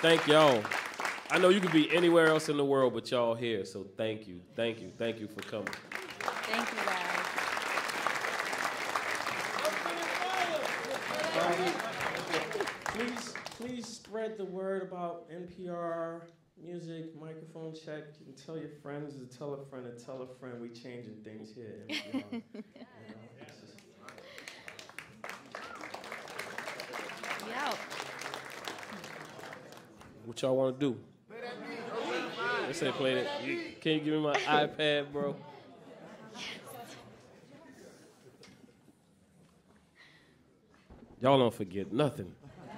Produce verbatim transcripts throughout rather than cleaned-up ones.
thank y'all. I know you could be anywhere else in the world, but y'all here, so thank you, thank you, thank you for coming. Thank you, guys. Please, please spread the word about N P R music, microphone check. You can tell your friends to tell a friend to tell a friend. We changing things here. N P R. You know, just... We out. What y'all want to do? They say play that. Can you give me my iPad, bro? Y'all don't forget nothing.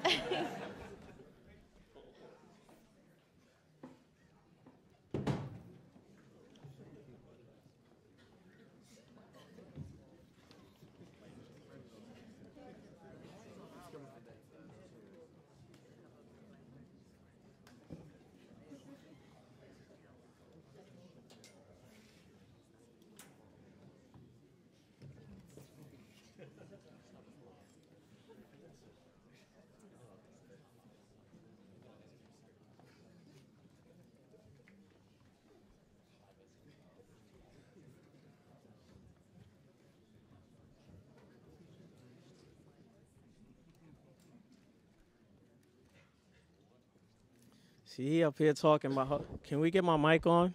See, he up here talking about, can we get my mic on?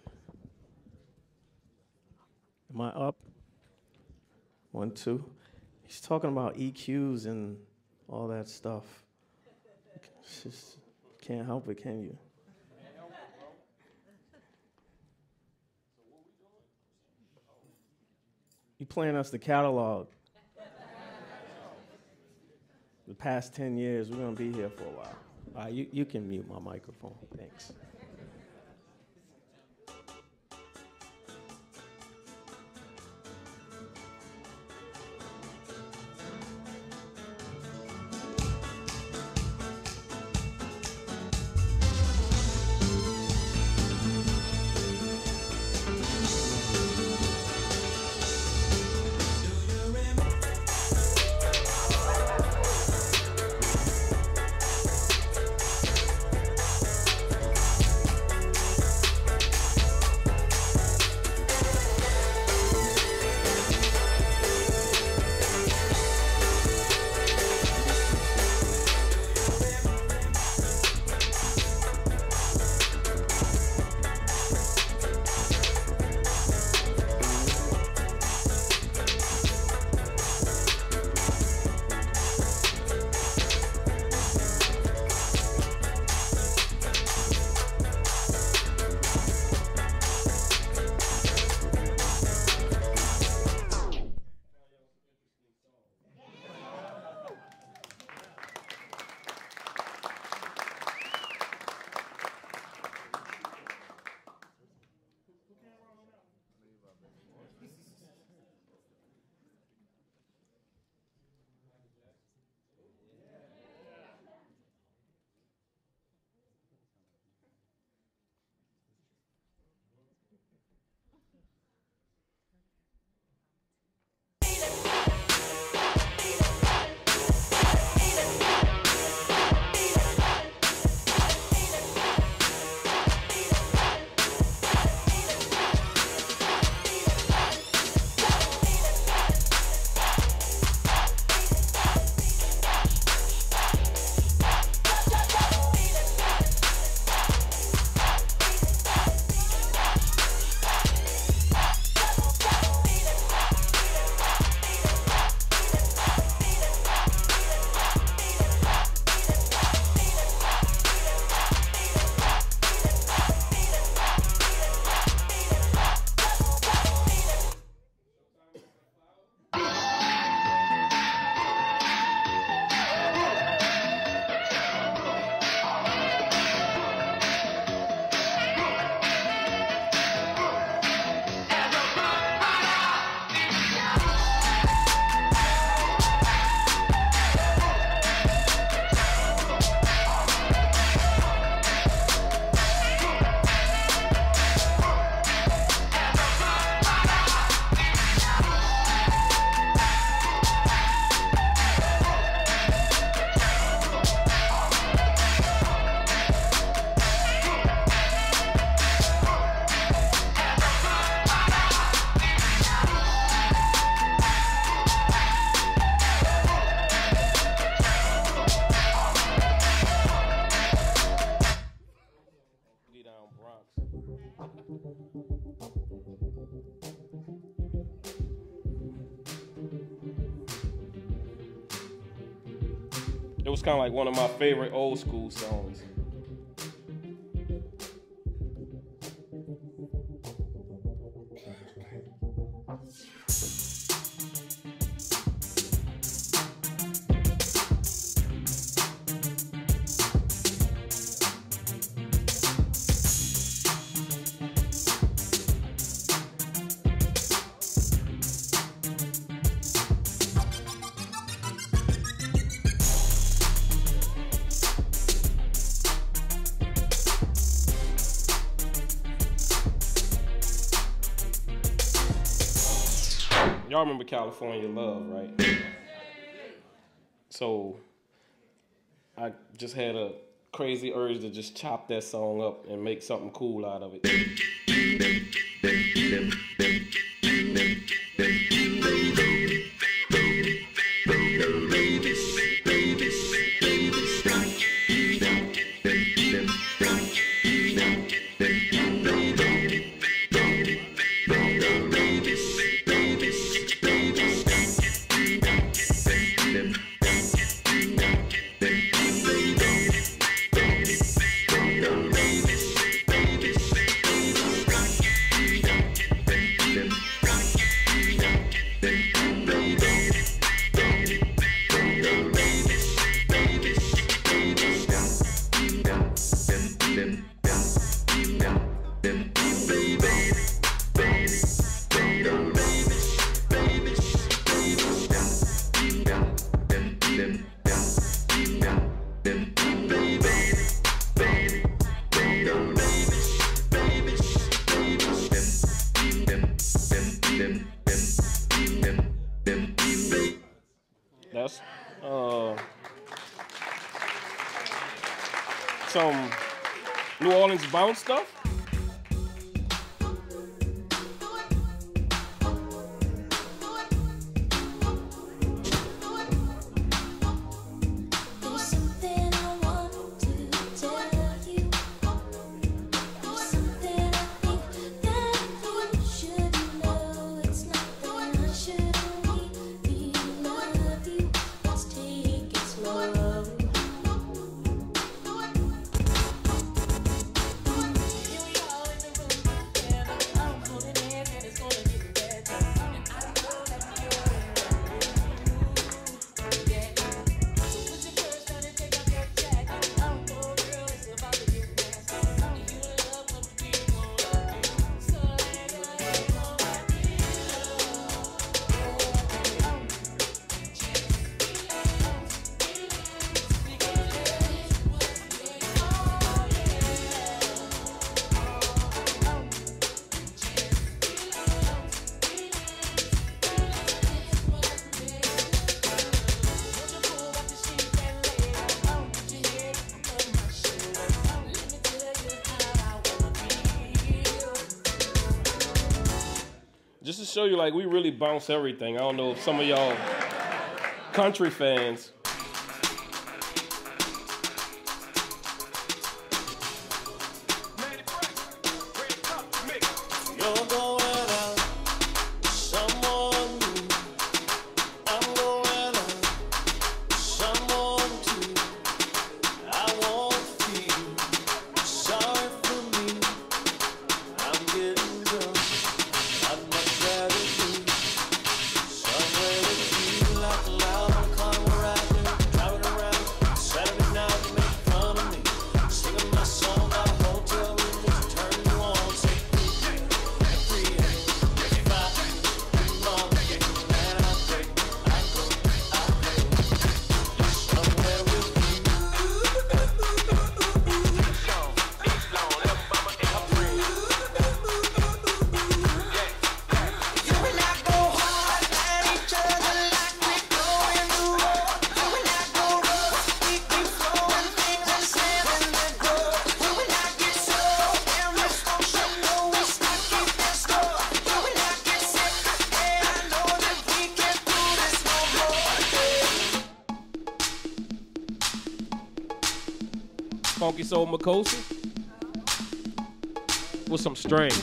Am I up? One, two. He's talking about E Qs and all that stuff. It's just, can't help it, can you? You playing us the catalog. The past ten years, we're gonna be here for a while. All right, you, you can mute my microphone, thanks. It was kind of like one of my favorite old school songs. Y'all remember California Love, right? So I just had a crazy urge to just chop that song up and make something cool out of it. That's uh, some New Orleans bounce stuff. Just to show you, like, we really bounce everything. I don't know if some of y'all country fans. Funky Soul Makosa with some strings.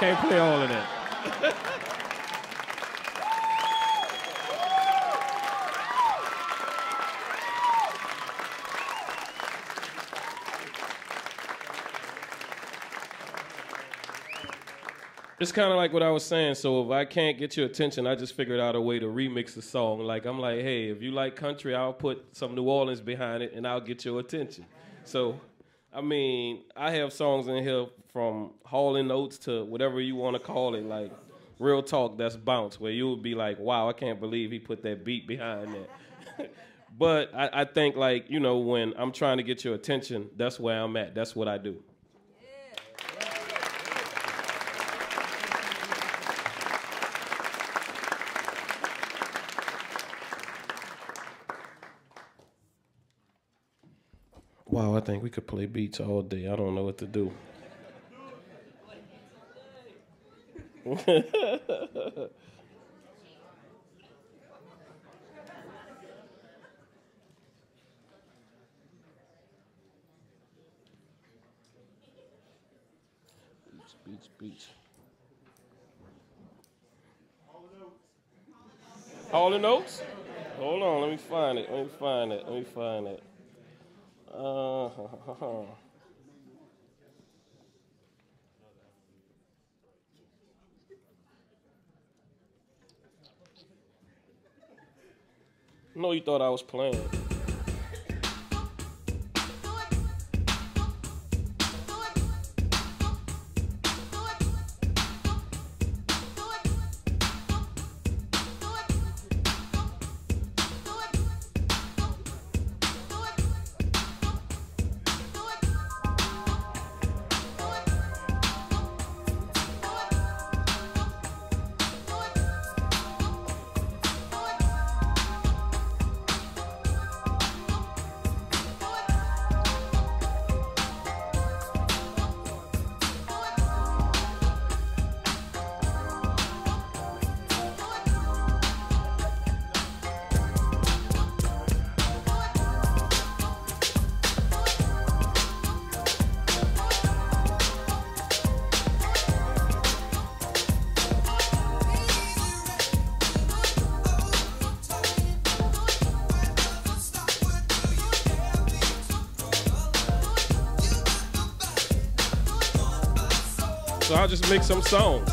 can't play all of that. It's kind of like what I was saying. So if I can't get your attention, I just figured out a way to remix the song. Like, I'm like, hey, if you like country, I'll put some New Orleans behind it, and I'll get your attention. So, I mean, I have songs in here from hauling notes to whatever you want to call it, like real talk that's bounce, where you would be like, wow, I can't believe he put that beat behind that. But I, I think, like, you know, when I'm trying to get your attention, that's where I'm at. That's what I do. Wow, I think we could play beats all day. I don't know what to do. Beats, beats, beats. All the notes? Hold on, let me find it. Let me find it. Let me find it. Uh, no, you thought I was playing. So I'll just make some songs.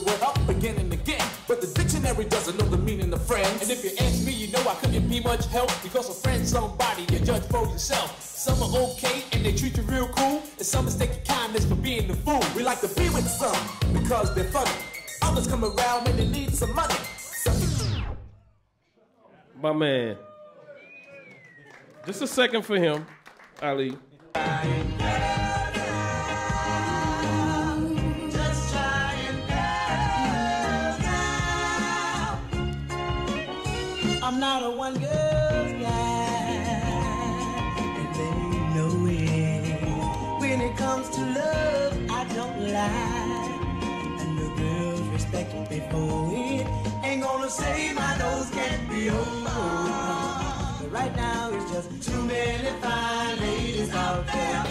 word up again and again. But the dictionary doesn't know the meaning of friends. And if you ask me, you know I couldn't be much help. Because a friend's somebody you judge for yourself. Some are okay and they treat you real cool. And some mistake your kindness for being the fool. We like to be with some because they're funny. Others come around when they need some money. My man. Just a second for him, Ali. I'm not a one girl guy, and they know it. When it comes to love, I don't lie, and the girls respect me for it. Ain't gonna say my nose can't be old, but right now it's just too many fine ladies out there.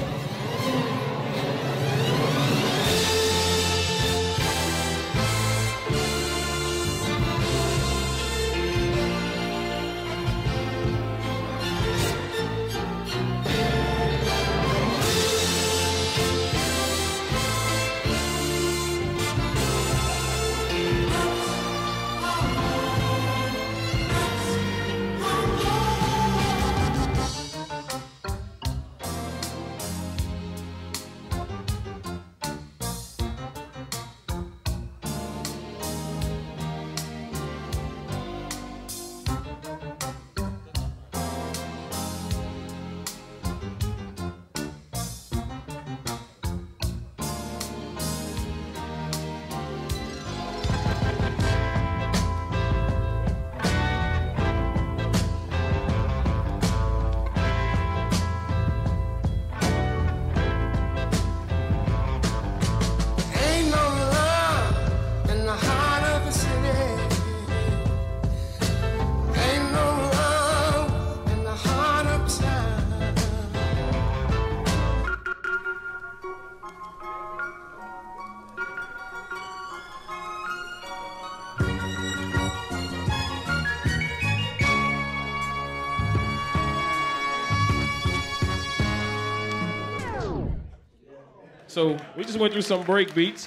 So we just went through some break beats.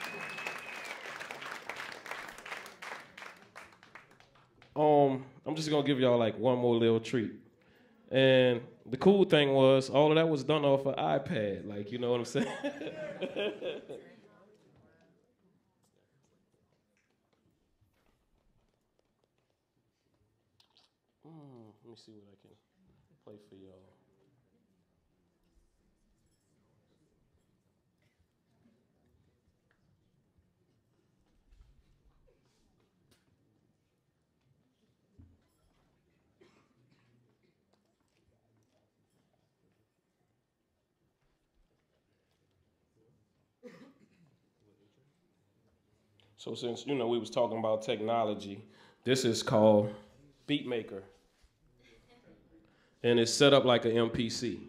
Um, I'm just gonna give y'all like one more little treat. And the cool thing was all of that was done off an iPad, like, you know what I'm saying? mm, let me see what I can play for y'all. So since, you know, we was talking about technology, this is called Beatmaker. And it's set up like an M P C.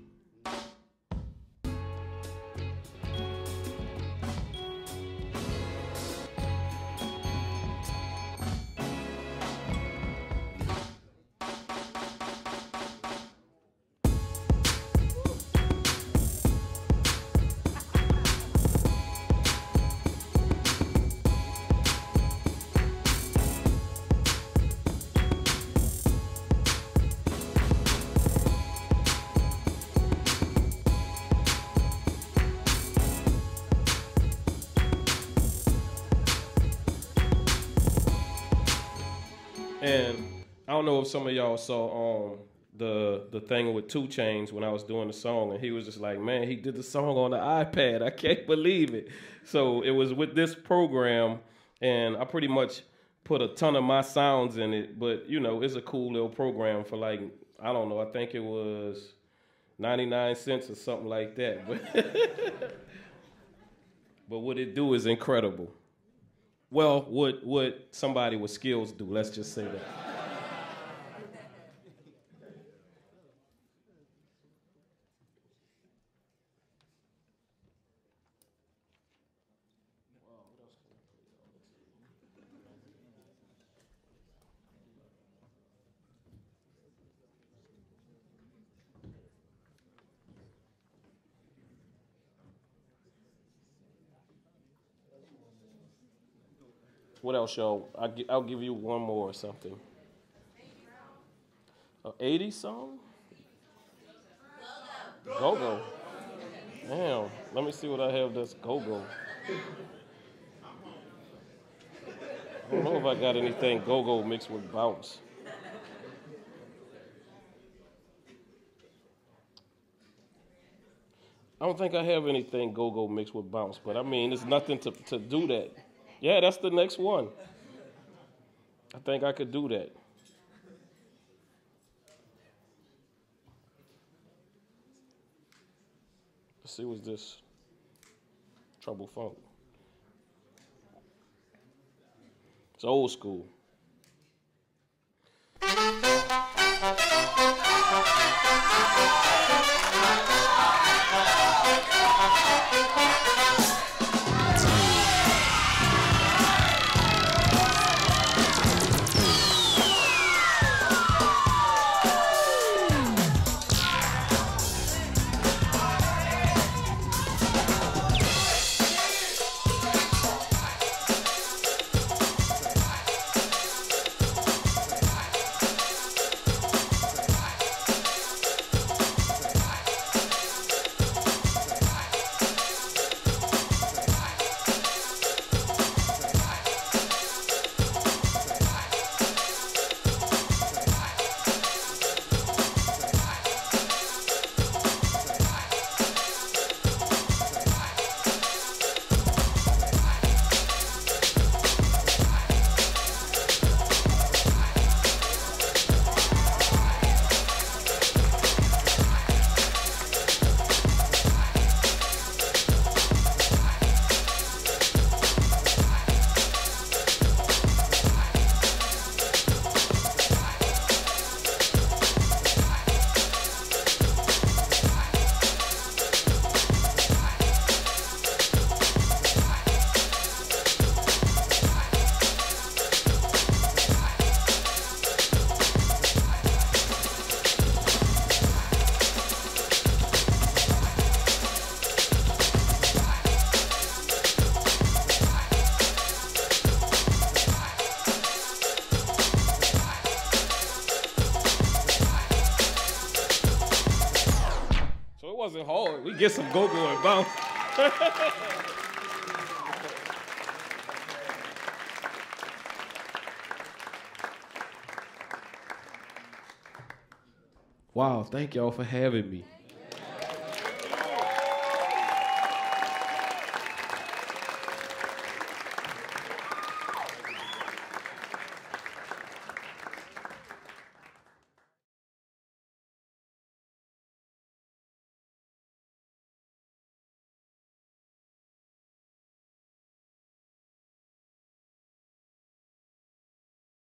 And I don't know if some of y'all saw um, the the thing with two Chainz when I was doing the song, and he was just like, man, he did the song on the iPad. I can't believe it. So it was with this program, and I pretty much put a ton of my sounds in it, but, you know, it's a cool little program for, like, I don't know, I think it was ninety-nine cents or something like that. But, but what it do is incredible. Well, what what somebody with skills do, let's just say that. What else, y'all? I'll, gi- I'll give you one more or something. An eighties song? Go-go. Damn. Let me see what I have that's go-go. I don't know if I got anything go-go mixed with bounce. I don't think I have anything go-go mixed with bounce, but I mean, there's nothing to, to do that. Yeah, that's the next one. I think I could do that. Let's see, what's this? Trouble Funk. It's old school. Wasn't hard. We get some go-go and bounce. Wow, thank y'all for having me.